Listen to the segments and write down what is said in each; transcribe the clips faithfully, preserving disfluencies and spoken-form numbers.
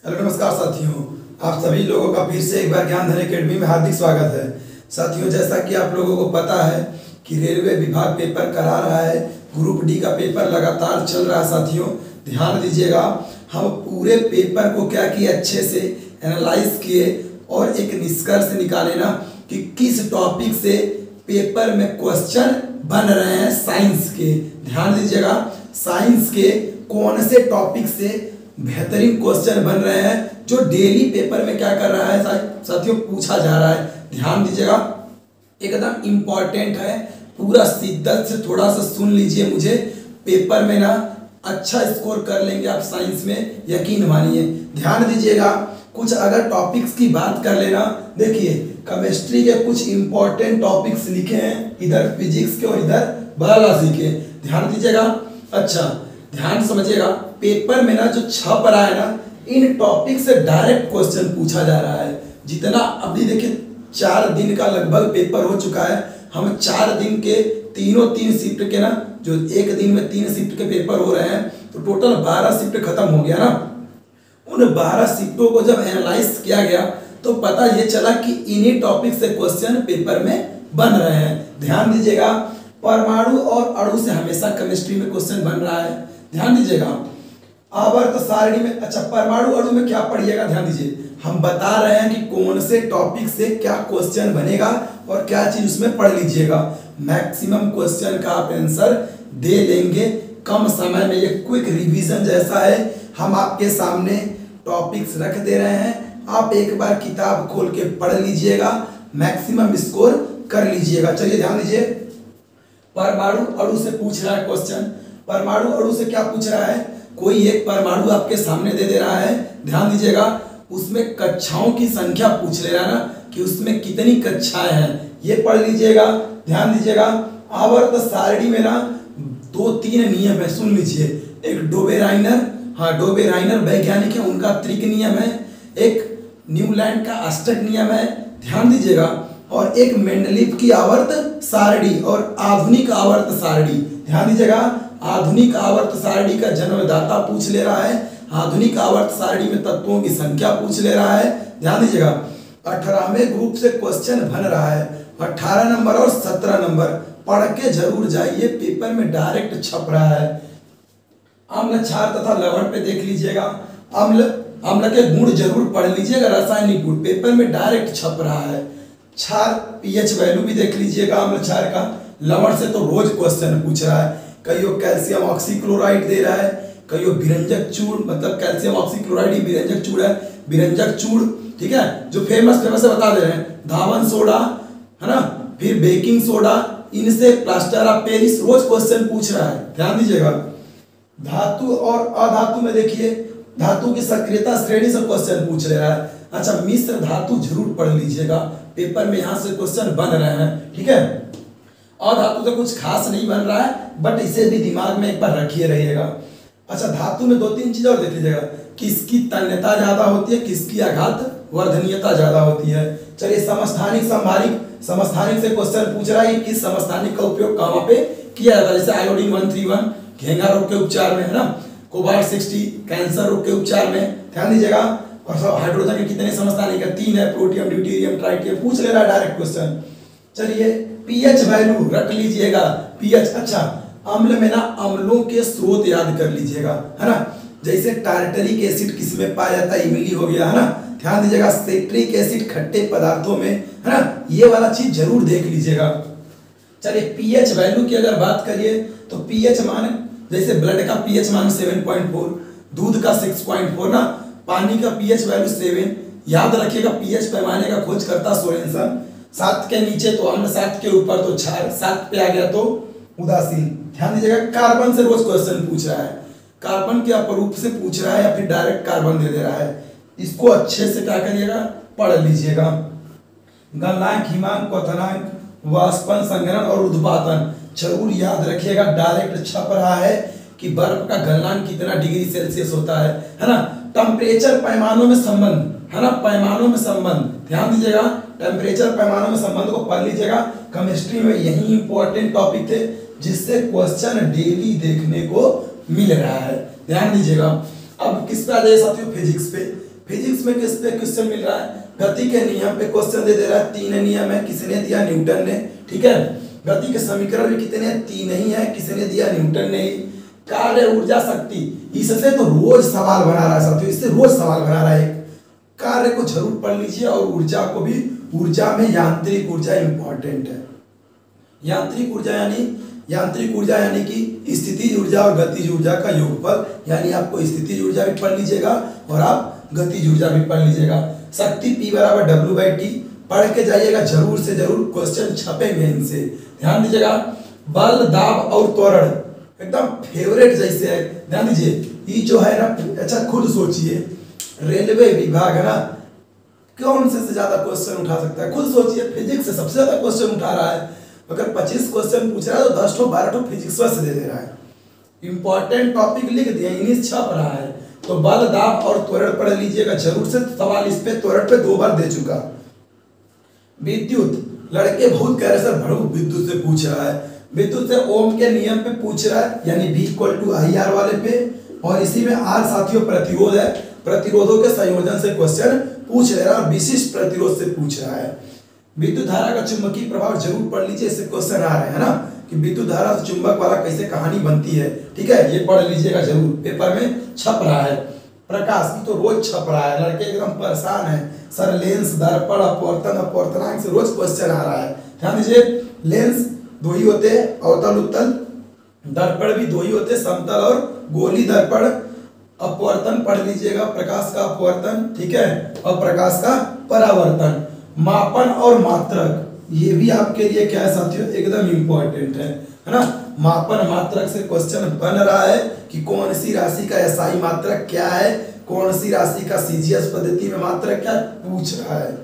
Hello नमस्कार साथियों, आप सभी लोगों का फिर से एक बार ज्ञान धन एकेडमी में हार्दिक स्वागत है। साथियों, जैसा कि आप लोगों को पता है कि रेलवे विभाग पेपर करा रहा है, ग्रुप डी का पेपर लगातार चल रहा है। साथियों ध्यान दीजिएगा, हम पूरे पेपर को क्या किए, अच्छे से एनालाइज किए और एक निष्कर्ष निकाले ना कि किस टॉपिक से पेपर में क्वेश्चन बन रहे हैं साइंस के। ध्यान दीजिएगा, साइंस के कौन से टॉपिक से बेहतरीन क्वेश्चन बन रहे हैं जो डेली पेपर में क्या कर रहा है साथियों, पूछा जा रहा है। ध्यान दीजिएगा, एकदम इम्पॉर्टेंट है, पूरा शिद्दत से थोड़ा सा सुन लीजिए मुझे। पेपर में ना अच्छा स्कोर कर लेंगे आप साइंस में, यकीन मानिए। ध्यान दीजिएगा, कुछ अगर टॉपिक्स की बात कर लेना, देखिए केमिस्ट्री के कुछ इंपॉर्टेंट टॉपिक्स लिखे हैं, इधर फिजिक्स के और इधर बायोलॉजी के। ध्यान दीजिएगा, अच्छा ध्यान समझिएगा, पेपर में ना जो छप रहा है ना, इन टॉपिक से डायरेक्ट क्वेश्चन पूछा जा रहा है। जितना अभी देखिए चार दिन का लगभग पेपर हो चुका है, हम चार दिन के तीनों तीन शिफ्ट के ना, जो एक दिन में तीन शिफ्ट के पेपर हो रहे हैं, तो टोटल बारह शिफ्ट खत्म हो गया ना। उन बारह शिफ्टों को जब एनालाइज किया गया तो पता ये चला कि इन्हीं टॉपिक से क्वेश्चन पेपर में बन रहे हैं। ध्यान दीजिएगा, परमाणु और अणु से हमेशा केमिस्ट्री में क्वेश्चन बन रहा है। ध्यान दीजिएगा, आवर्त सारणी में, अच्छा परमाणु अणु में क्या पढ़िएगा, ध्यान दीजिए, हम बता रहे हैं कि कौन से टॉपिक से क्या क्वेश्चन बनेगा और क्या चीज उसमें पढ़ लीजिएगा। मैक्सिमम क्वेश्चन का आप आंसर दे लेंगे कम समय में। ये क्विक रिवीजन जैसा है, हम आपके सामने टॉपिक्स रख दे रहे हैं, आप एक बार किताब खोल के पढ़ लीजिएगा, मैक्सिमम स्कोर कर लीजिएगा। चलिए ध्यान दीजिए, परमाणु अणु से पूछ रहा है क्वेश्चन। परमाणु अणु से क्या पूछ रहा है, कोई एक परमाणु आपके सामने दे दे रहा है। ध्यान दीजिएगा, उसमें कक्षाओं की संख्या पूछ ले रहा है ना, कि उसमें कितनी कक्षाएं हैं, ये पढ़ लीजिएगा। ध्यान दीजिएगा, आवर्त सारणी में ना दो तीन नियम है, सुन लीजिए। एक डोबेराइनर, हाँ डोबेराइनर वैज्ञानिक है, उनका त्रिक नियम है। एक न्यूलैंड का अष्टक नियम है, ध्यान दीजिएगा। और एक मेंडलीव की आवर्त सारणी और आधुनिक आवर्त सारणी। ध्यान दीजिएगा, आधुनिक आवर्त सारणी का जन्मदाता पूछ ले रहा है, आधुनिक आवर्त सारणी में तत्वों की संख्या पूछ ले रहा है। ध्यान दीजिएगा, अठारहवें ग्रुप से क्वेश्चन बन रहा है, अठारह नंबर और सत्रह नंबर पढ़ के जरूर जाइए, पेपर में डायरेक्ट छप रहा है। अम्ल क्षार तथा लवण पे देख लीजिएगा, अम्ल अम्ल के गुण जरूर पढ़ लीजिएगा, रासायनिक गुण पेपर में डायरेक्ट छप रहा है। क्षार पीएच वैल्यू भी देख लीजिएगा अम्ल क्षार का। लवण से तो रोज क्वेश्चन पूछ रहा है, कईयों कैल्शियम ऑक्सीक्लोराइड दे रहा है, कईयों विरंजक चूड़, मतलब कैल्शियम ऑक्सीक्लोराइड ही विरंजक चूड़ है, विरंजक चूड़, ठीक है, जो फेमस फेमस है बता दे रहे हैं। धावन सोडा है ना, फिर बेकिंग सोडा, इनसे प्लास्टर ऑफ पेरिस रोज क्वेश्चन पूछ रहा है। ध्यान दीजिएगा, धातु और अधातु में देखिए, धातु की सक्रियता श्रेणी से क्वेश्चन पूछ ले रहा है। अच्छा, मिश्र धातु जरूर पढ़ लीजिएगा, पेपर में यहाँ से क्वेश्चन बन रहे हैं, ठीक है। अधातु तो कुछ खास नहीं बन रहा है, बट इसे भी दिमाग में एक बार रखिए रहिएगा। अच्छा, धातु में दो तीन चीज और देख लीजिएगा, किसकी तन्यता ज्यादा होती है, किसकी आघात वर्धनीयता ज्यादा होती है। चलिए, समस्थानिक संभारिक, समस्थानिक से क्वेश्चन पूछ रहा है कि किस समस्थानिक का उपयोग कहाँ पे किया जाता है। जैसे आयोडीन वन थ्री वन घेंघा रोग के उपचार में है ना, कोबाल्ट सिक्सटी कैंसर रोग के उपचार में। ध्यान दीजिएगा, और हाइड्रोजन के कितने समस्थानिक है, तीन है, प्रोटियम ड्यूटेरियम ट्राइटियम, पूछ ले रहा है डायरेक्ट क्वेश्चन। चलिए, पीएच वैल्यू रख लीजिएगा, पीएच। अच्छा, अम्ल में ना अम्लों के स्रोत याद कर लीजिएगा, है ना, जैसे टार्टरिक एसिड किस में पाया जाता है, इमली हो गया, है ना। ध्यान दीजिएगा, सिट्रिक एसिड खट्टे पदार्थों में, है ना, ये वाला चीज जरूर देख लीजिएगा। चलिए, पीएच वैल्यू की अगर बात करिए तो पीएच मान, जैसे ब्लड का पीएच मान सेवन पॉइंट फोर, दूध का सिक्स पॉइंट फोर ना, पानी का पीएच वैल्यू सेवन। याद रखिएगा, पीएच पैमाने का खोज करता सोरेनसन। सात के नीचे तो अम्ल, सात के ऊपर तो क्षार, सात पे आ गया तो उदासीन। ध्यान दीजिएगा, कार्बन से रोज क्वेश्चन पूछ रहा है, कार्बन के अपरूप से पूछ रहा है या फिर डायरेक्ट कार्बन दे दे रहा है, इसको अच्छे से क्या करिएगा, पढ़ लीजिएगा। गलनांक, हिमांक, क्वथनांक, वाष्पन, संघनन और उद्पातन जरूर याद रखिएगा, डायरेक्ट छप रहा है कि बर्फ का गलनांक कितना डिग्री सेल्सियस होता है, है ना। टेम्परेचर पैमानों में संबंध, है ना, पैमानों में संबंध, ध्यान दीजिएगा, टेम्परेचर पैमानों में संबंध को पढ़ लीजिएगा। केमिस्ट्री में यही इंपॉर्टेंट टॉपिक थे जिससे क्वेश्चन डेली देखने को मिल रहा है, ध्यान दीजिएगा। अब किस पे आ जाए साथियों, फिजिक्स पे। फिजिक्स में किस पे क्वेश्चन मिल रहा है, गति के नियम पे क्वेश्चन दे दे रहा है। तीन नियम है, किसने दिया, न्यूटन ने, ठीक है। गति के समीकरण भी कितने हैं, तीन ही है, किसने दिया, न्यूटन ने ही। कार्य, ऊर्जा, शक्ति, इससे तो रोज सवाल बना रहा है साथियों, इससे रोज सवाल बना रहा है। कार्य को जरूर पढ़ लीजिए और ऊर्जा को भी। ऊर्जा में यांत्रिक ऊर्जा इंपॉर्टेंट है। यांत्रिक ऊर्जा यानी यांत्रिक ऊर्जा यानी कि स्थितिज ऊर्जा और गतिज ऊर्जा का योगफल, यानी आपको स्थितिज ऊर्जा भी पढ़ लीजिएगा और आप गतिज ऊर्जा भी पढ़ लीजिएगा। शक्ति P बराबर डब्ल्यू बाई टी पढ़ के जाइएगा जरूर से जरूर, क्वेश्चन छपेंगे इनसे, ध्यान दीजिएगा। बल, दाब और त्वरण एकदम फेवरेट जैसे है, ध्यान दीजिए। ये जो है ना, अच्छा खुद सोचिए, रेलवे विभाग है ना, कौन से से ज्यादा क्वेश्चन उठा सकता है, खुद सोचिए। फिजिक्स से सबसे ज्यादा क्वेश्चन उठा रहा है, अगर पच्चीस क्वेश्चन पूछ रहा है तो दस ठो बारह ठो फिजिक्स से दे दे रहा है। इंपॉर्टेंट टॉपिक लिख दिया, इंग्लिश छप रहा है। तो बल, दाब और त्वरण पढ़ लीजिएगा जरूर से, सवाल इस पे त्वरण पे दो बार दे चुका। विद्युत, लड़के बहुत कह रहे सर भड़ू विद्युत से पूछ रहा है, विद्युत से ओम के नियम पे पूछ रहा है, यानी V equal to I R वाले पे। और इसी में आर साथियों प्रतिरोध है, प्रतिरोधों के संयोजन से क्वेश्चन पूछ रहा है और विशिष्ट प्रतिरोध से पूछ रहा है। विद्युत धारा का चुंबकीय प्रभाव जरूर पढ़ लीजिए, इससे क्वेश्चन आ रहे हैं ना, कि विद्युत धारा से चुंबक वाला कैसे कहानी बनती है, ठीक है, ये पढ़ लीजिएगा जरूर, पेपर में छप रहा है। प्रकाश की तो रोज छप रहा है, लड़के एकदम परेशान है सर, लेंस, दर्पण, अपवर्तन, अपवर्तनांक से रोज क्वेश्चन आ रहा है। ध्यान दीजिए, लेंस दो ही होते हैं, अवतल उत्तल, दर्पण भी दो ही होते हैं, समतल और गोली दर्पण। अपवर्तन पढ़ लीजिएगा, प्रकाश का अपवर्तन, ठीक है, और प्रकाश का परावर्तन। मापन और मात्रक, ये भी आपके लिए क्या है साथियों, एकदम इंपॉर्टेंट है, है ना। मापन मात्रक से क्वेश्चन बन रहा है कि कौन सी राशि का एसआई मात्रक क्या है, कौन सी राशि का सीजीएस पद्धति में मात्रक क्या पूछ रहा है।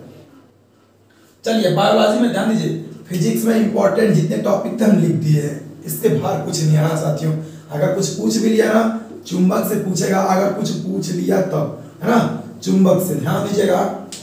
चलिए बायोलॉजी में ध्यान दीजिए, फिजिक्स में इंपॉर्टेंट जितने टॉपिक थे हम लिख दिए हैं, इसके बाहर कुछ नहीं आना साथियों। अगर कुछ पूछ भी लिया ना, चुंबक से पूछेगा, अगर कुछ पूछ लिया तब, है ना, चुंबक से, ध्यान दीजिएगा।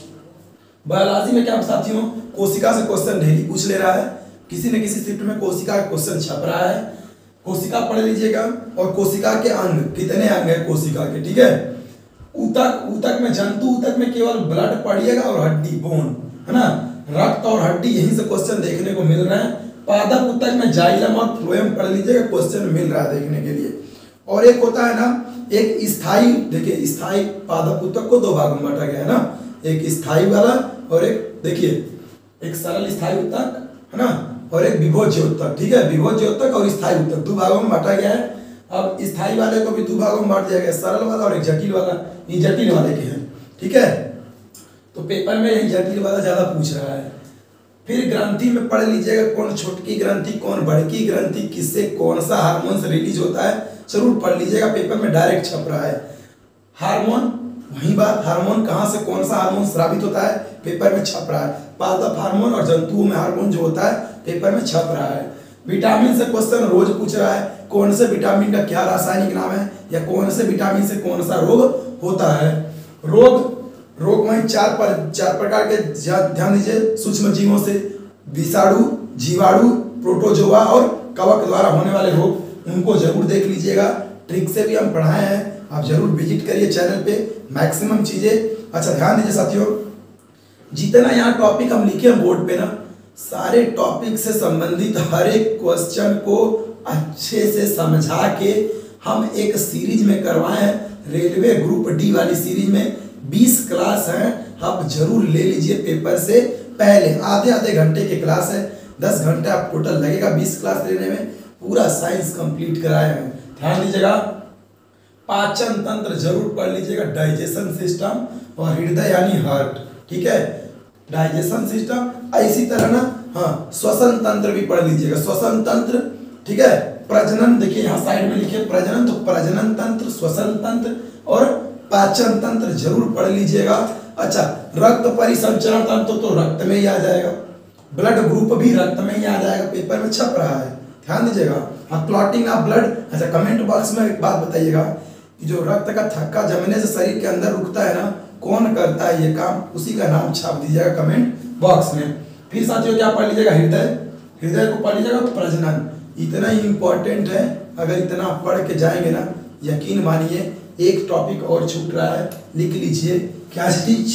बायोलॉजी में क्या साथियों, कोशिका से क्वेश्चन डेली पूछ ले रहा है, किसी न किसी शिफ्ट में कोशिका का क्वेश्चन छप रहा है, कोशिका पढ़ लीजिएगा। और कोशिका के अंग, कितने अंग है कोशिका के, ठीक है। ऊतक, ऊतक में जंतु ऊतक में केवल ब्लड पढ़िएगा और हड्डी, बोन, है ना, रक्त और हड्डी, यहीं से क्वेश्चन देखने को मिल रहे हैं। पादप ऊतक में जाइलम और फ्लोएम पढ़ लीजिएगा, क्वेश्चन मिल रहा है देखने के लिए। और एक होता है ना, एक स्थायी, देखिए स्थायी पादप ऊतक को दो भागों में बांटा गया है ना, एक स्थायी वाला और एक, देखिए एक सरल स्थायी ऊतक, है ना, और एक विभोज्य ऊतक, ठीक है, विभोज्य ऊतक और स्थायी ऊतक दो भागों में बांटा गया है। अब स्थायी वाले को भी दो भागों में बांट दिया गया, सरल वाला और एक जटिल वाला, ये जटिल वाले के हैं, ठीक है। तो पेपर में यही जटिल वाला ज्यादा पूछ रहा है। फिर ग्रंथि में पढ़ लीजिएगा, कौन छोटकी ग्रंथि, कौन बड़की ग्रंथि, किससे कौन सा हार्मोन से रिलीज होता है, जरूर पढ़ लीजिएगा, पेपर में डायरेक्ट छप रहा है। हार्मोन, वही बात, हार्मोन कहाँ से कौन सा हार्मोन स्रावित होता है, पेपर में छप रहा है। पादप हार्मोन और जंतुओं में हार्मोन जो होता है, पेपर में छप रहा है। विटामिन से क्वेश्चन रोज पूछ रहा है, कौन से विटामिन का क्या रासायनिक नाम है, या कौन से विटामिन से कौन सा रोग होता है। रोग, रोग में चार पर चार प्रकार के, ध्यान दीजिए, सूक्ष्म जीवों से, विषाणु, जीवाणु, प्रोटोजोआ और कवक द्वारा होने वाले रोग, उनको जरूर देख लीजिएगा। ट्रिक से भी हम पढ़ाए हैं, आप जरूर विजिट करिए चैनल पे, मैक्सिमम चीजें। अच्छा ध्यान दीजिए साथियों, जितना यहाँ टॉपिक हम लिखे हैं बोर्ड पे ना, सारे टॉपिक से संबंधित हर एक क्वेश्चन को अच्छे से समझा के हम एक सीरीज में करवाए हैं, रेलवे ग्रुप डी वाली सीरीज में बीस क्लास हैं, आप जरूर ले लीजिए पेपर से पहले। आधे आधे घंटे की क्लास है, दस घंटा आप टोटल लगेगा बीस क्लास लेने में, पूरा साइंस कंप्लीट कराए हैं। ध्यान दीजिएगा, पाचन तंत्र जरूर पढ़ लीजिएगा, डाइजेशन सिस्टम और हृदय यानी हार्ट, ठीक है, डाइजेशन सिस्टम। इसी तरह ना, हाँ, श्वसन तंत्र भी पढ़ लीजिएगा, श्वसन तंत्र, ठीक है। प्रजनन, देखिए यहाँ साइड में लिखे प्रजनन, तो प्रजनन तंत्र, श्वसन तंत्र और पाचन तंत्र जरूर पढ़ लीजिएगा। अच्छा, रक्त परिसंचरण तंत्र तो रक्त में ही आ जाएगा, ब्लड ग्रुप भी रक्त में ही आ जाएगा, पेपर में छप रहा है, ध्यान दीजिएगा। हाँ, क्लॉटिंग ऑफ ब्लड। अच्छा, कमेंट बॉक्स में एक बात बताइएगा कि जो रक्त का थक्का जमने से शरीर के अंदर रुकता है ना, कौन करता है ये काम, उसी का नाम छाप दीजिएगा कमेंट बॉक्स में। फिर साथियों क्या पढ़ लीजिएगा, हृदय, हृदय को पढ़ लीजिएगा, प्रजनन, इतना ही इंपॉर्टेंट है। अगर इतना पढ़ के जाएंगे ना, यकीन मानिए एक टॉपिक और छूट रहा है, लिख लीजिए। क्या चीज?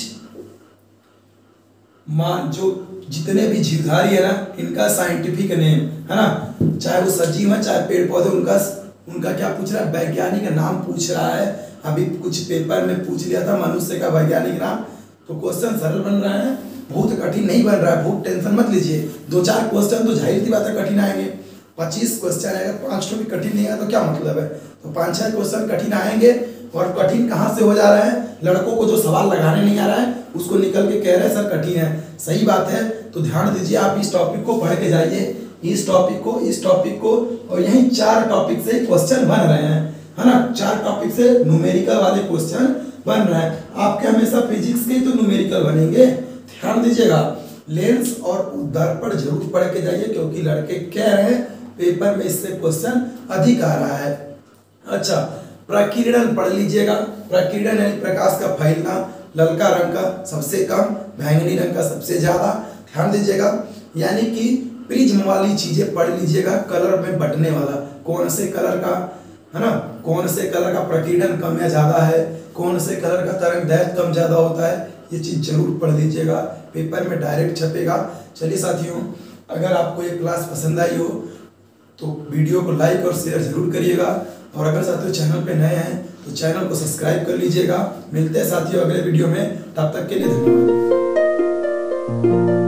मान जो जितने भी जीवधारी है ना, इनका साइंटिफिक नेम है ना, चाहे वो सजीव है चाहे पेड़ पौधे, उनका उनका क्या पूछ रहा है? वैज्ञानिक नाम पूछ रहा है। अभी कुछ पेपर में पूछ लिया था मनुष्य का वैज्ञानिक नाम, तो क्वेश्चन सरल बन रहा है, बहुत कठिन नहीं बन रहा है। बहुत टेंशन मत लीजिए, दो चार क्वेश्चन तो जाहिर सी बात है कठिन आएंगे। पच्चीस क्वेश्चन आएगा, पाँच तो भी कठिन नहीं आया तो क्या मतलब है? तो पाँच छः क्वेश्चन कठिन आएंगे। और कठिन कहाँ से हो जा रहा है? लड़कों को जो सवाल लगाने नहीं आ रहा है उसको निकल के कह रहे हैं सर कठिन है। सही बात है, तो ध्यान दीजिए, आप इस टॉपिक को पढ़ के जाइए, इस टॉपिक को इस टॉपिक को और यही चार टॉपिक से क्वेश्चन बन रहे हैं, है ना। चार टॉपिक से न्यूमेरिकल वाले क्वेश्चन बन रहे हैं। आपके हमेशा फिजिक्स के तो न्यूमेरिकल बनेंगे, ध्यान दीजिएगा। लेंस और दर्पण जरूर पढ़ के जाइए, क्योंकि लड़के कह रहे हैं पेपर में इससे क्वेश्चन अधिक आ रहा है। अच्छा, प्रकीर्णन पढ़ लीजिएगा। प्रकीर्णन यानी प्रकाश का फैलना, ललका रंग का सबसे कम, बैंगनी रंग का सबसे ज्यादा, ध्यान दीजिएगा। यानी कि प्रिज्म वाली चीजें पढ़ लीजिएगा, कलर में बटने वाला, कौन से कलर का, है ना, कौन से कलर का प्रकीर्णन कम या ज्यादा है, कौन से कलर का तरंग दैर्घ्य कम ज्यादा होता है, ये चीज जरूर पढ़ लीजिएगा, पेपर में डायरेक्ट छपेगा। चलिए साथियों, अगर आपको ये क्लास पसंद आई हो तो वीडियो को लाइक और शेयर जरूर करिएगा, और अगर साथियों चैनल पे नए हैं तो चैनल को सब्सक्राइब कर लीजिएगा। मिलते हैं साथियों अगले वीडियो में, तब तक के लिए धन्यवाद।